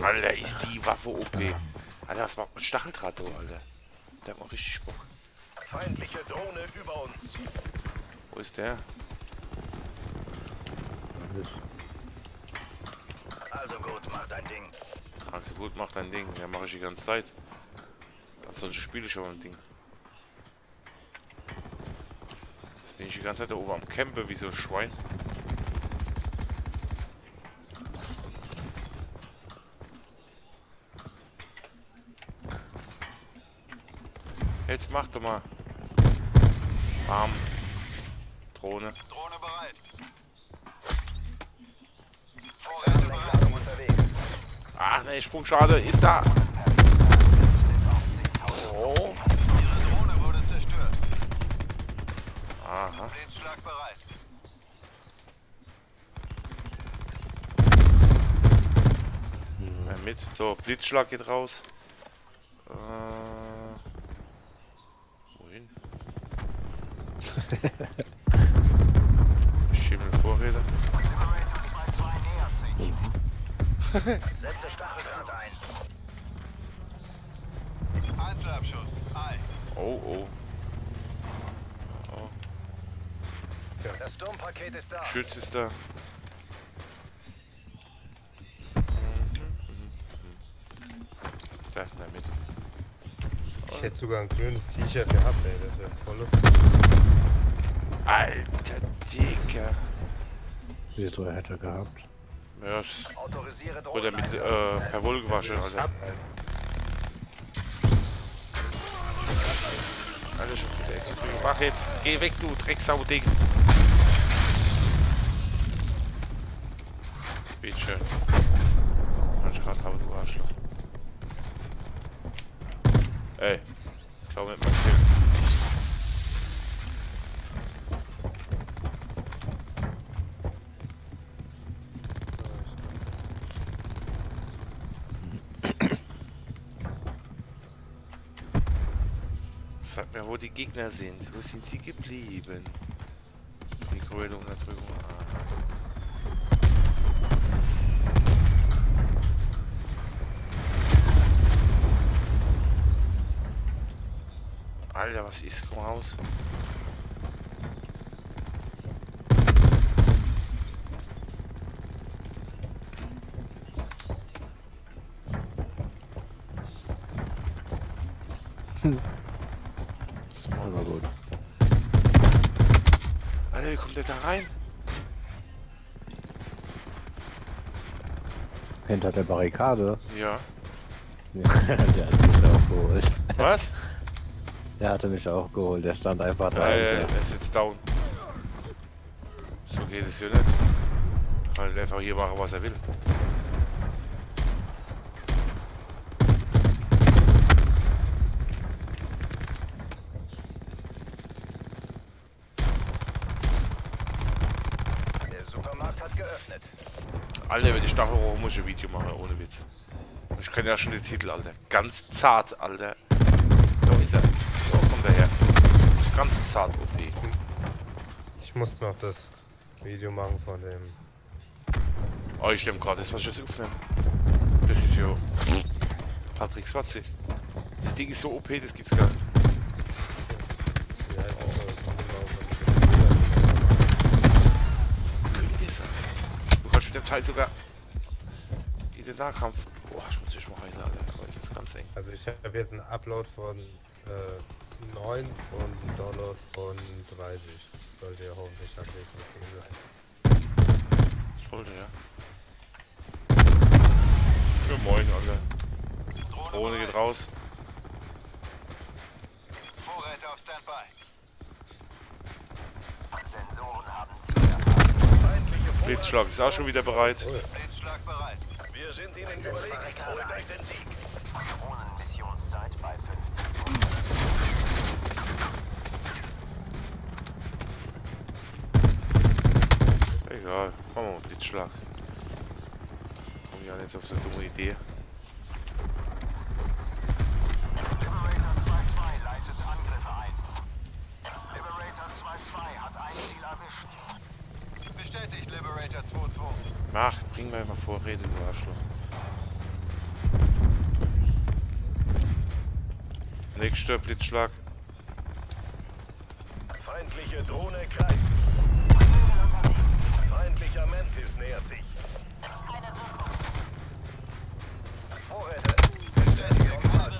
Alter, ist die Waffe OP. Alter, was macht mit Stacheldraht, oh, Alter? Der hat auch richtig Bock. Feindliche Drohne über uns. Wo ist der? Also gut, mach dein Ding. Also gut, mach dein Ding. Ja, mache ich die ganze Zeit. Ansonsten spiele ich schon ein Ding. Jetzt bin ich die ganze Zeit da oben am Campen wie so ein Schwein. Jetzt mach doch mal. Arm. Drohne. Drohne bereit. Vorräte unterwegs. Ach ne, Sprungschade ist da. Oh. Ihre Drohne wurde zerstört. Aha. Blitzschlag bereit. Mit. So, Blitzschlag geht raus. Wohin? Schimmelvorräte. Setze Stacheldraht ein. Einzelabschuss. Ei. Oh, oh. Das Sturmpaket ist da. Schütz ist da. Da, mit. Ich hätte sogar ein grünes T-Shirt gehabt, ey. Das wäre voll lustig. Alter Dicker. Wieso hätte er gehabt? Ja, Autorisiere wurde mit Drohnen. per Wohl gewaschen, Alter. Ab, Alter, ich hab gesagt, mach jetzt, geh weg, du Drecksau-Ding. Bitteschön. Kann ich gerade haben, du Arschloch. Ey, klau mit meinem Kill. Sag mir, wo die Gegner sind. Wo sind sie geblieben? Mikrowellenunterdrückung. Alter, was ist? Komm raus. Aber gut. Alter, wie kommt der da rein? Hinter der Barrikade. Ja. Ja, der hat mich auch geholt. Was? Der hatte mich auch geholt. Der stand einfach da. Der ist jetzt down. So geht es hier nicht. Kann er einfach hier machen, was er will. Der Supermarkt hat geöffnet. Alter, wenn ich Stachelrohr muss ich ein Video machen, ohne Witz. Ich kenne ja schon den Titel, Alter. Ganz zart, Alter. Da ist er. So kommt er her. Ganz zart, OP. ich musste noch das Video machen von dem. Oh, ich nehme gerade das, was ich jetzt aufnehme. Das ist ja Patrick Swatzi. Das Ding ist so OP, das gibt's gar nicht. Wie heißt das? Könnte das sein? Du kannst mit dem Teil sogar in den Nahkampf. Boah, ich muss dich mal heilen, Alter. Aber jetzt ist ganz eng. Also ich habe jetzt einen Upload von 9 und einen Download von 30. Sollte ja hoffentlich halbwegs nicht viel sein. Sollte, ja. Ja, moin, Alter. Drohne geht raus. Vorräte auf Standby. Sensoren haben Ziel erfasst. Feindliche Blitzschlag ist auch schon wieder bereit. Blitzschlag bereit. Wir sind ihnen im Weg. Holt euch den Sieg. Drohnenmissionszeit bei 15. Egal, machen wir mal Blitzschlag. Komm ja jetzt auf so eine dumme Idee. Liberator 2-2 leitet Angriffe ein. Liberator 2-2 hat ein Ziel erwischt. Bestätigt Liberator 2-2. Mach, bring mir mal Vorräte, du Arschloch. Nächster Blitzschlag. Feindliche Drohne kreist.